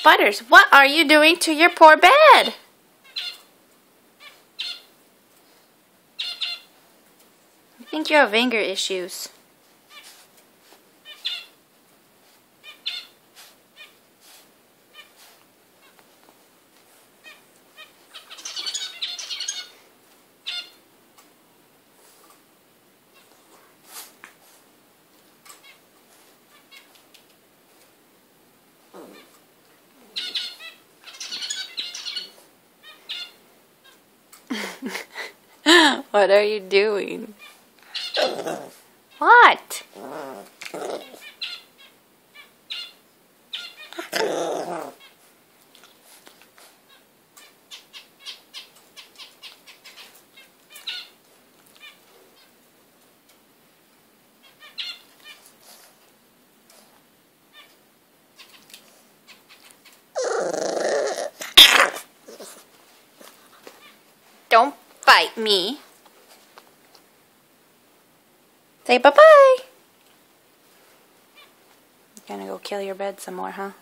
fighters, what are you doing to your poor bed? I think you have anger issues. What are you doing? What? Don't bite me. Say bye-bye. You're gonna go kill your bed some more, huh?